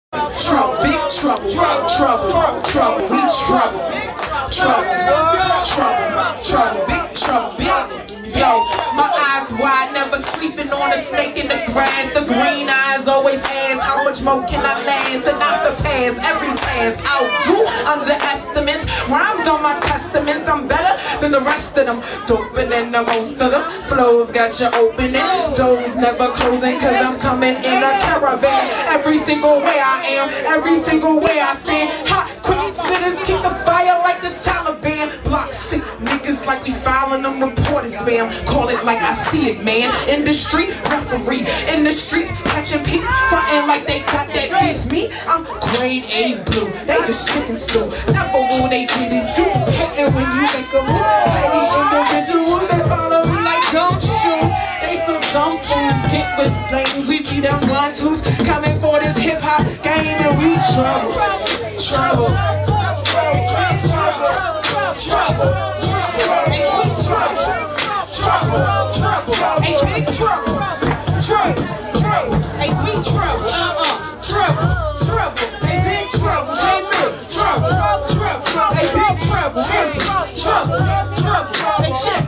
Trouble, big trouble, trouble, trouble, we trouble, trouble, big trouble, yo, my eyes wide, never sleeping on a snake in the grass. The green eyes always ask, how much more can I last? And I surpass every task. I'll do underestimates, rhymes on my testaments. I'm better than the rest of them, doper than the most of them. Flows got you opening, doors never closing, cause I'm coming in a caravan. Every single way I am, every single way I stand. Hot, quick spitters keep the fire like the Taliban. Block sick niggas like we filing them reporters spam. Call it like I see it, man. In the street, referee. In the street, catching peeps, frontin' like they got that beef. Me, I'm grade A blue. They just chicken stew. Never will they did it too. Hating when you make a move. Petty individuals, they follow me like gumshoes. They some dumb fools, get with flames. We be them ones who's coming for this hip hop game, and we trouble, trouble, trouble, and we trouble, trouble, and big trouble, trouble, and we trouble, trouble, and big trouble, and trouble, and big trouble, trouble, and check,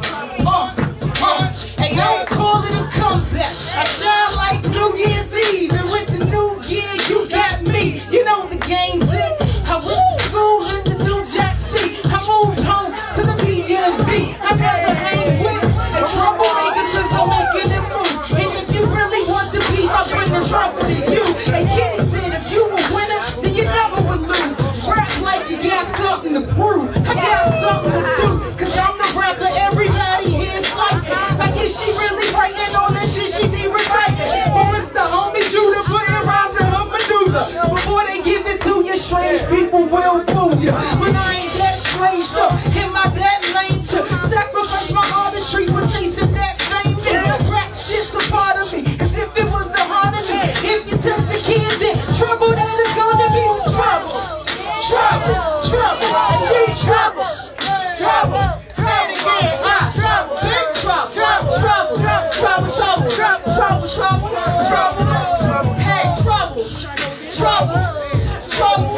and don't call it a comeback. I shine like New Year's Eve, and with the new year, you got me. You know the game's in. I went to school in the New Jack City. I moved home to the B&B. I never hang with and troublemakers since I'm making them moves. And if you really want to be, I bring the trouble to you. And Kitty said if you were winner, then you never would lose. Rap like you got something to prove. I got something to do, cause I'm the rapper everybody here is like. Like is she really writing all this shit she be reciting? Or it's the homie Judah putting rhymes in her medulla. Before they give it to you, strange people will fool you. But I ain't that strange, so in my that lane to sacrifice my artistry for chasing that fame. Rap shit's a part of me, cause if it was the heart of me, if you test the kid, then trouble that is gonna be trouble. Trouble, trouble, and we trouble. Trouble, say it again, trouble, big trouble, trouble, trouble, trouble, trouble, trouble, trouble, hey, trouble, trouble, trouble,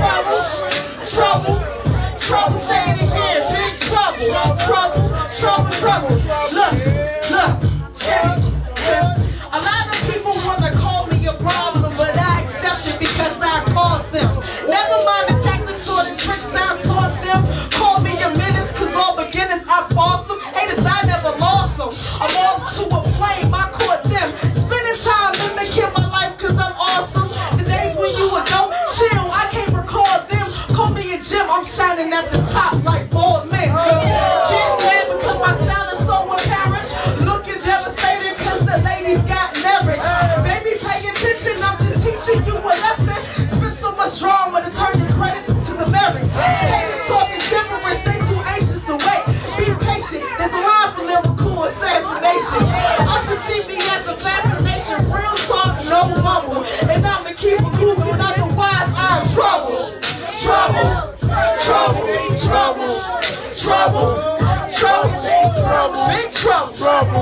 trouble, trouble, say it again, big trouble, trouble, trouble, look, check. A lot of people wanna call me a problem, but I accept it because I caused them. Never mind the tactics or the tricks I taught them. Call me a menace, cause all beginners I boss them. Haters, I never lost them. I'm off to a flame, I caught them. Spending time mimicking my life cause I'm awesome. The days when you were dope, chill, I can't recall them. Call me a gym, I'm shining at the top like bald men. Get mad because my style is so apparent. Looking devastated cause the ladies got lyrics. Baby, pay attention, I'm just teaching you a lesson. Spend so much drama to turn your credits to the merits. Haters talking gibberish, they too anxious to wait. Be patient, there's a line for lyrical assassination. Others see me as a fascination, real talk, no mumble. And I'ma keep it cool, but otherwise I'm trouble. Trouble, trouble, trouble, trouble, trouble, big trouble,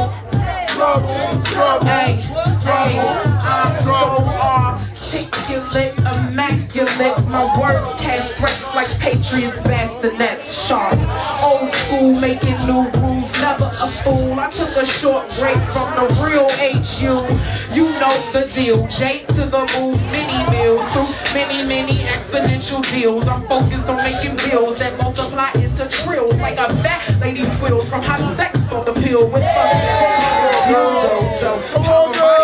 trouble, hey, I'm so articulate, immaculate. My words cast threats like Patriots, bastinets, sharp. Old school, making new rules, never a fool. I took a short break from the real HU. You know the deal. Jade to the move, mini meals through many exponential deals. I'm focused on making bills that multiply into trills like a fat lady squeals from hot sex on the pill with the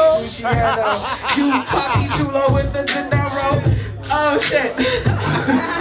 you cocky chulo with the dinero. Oh shit.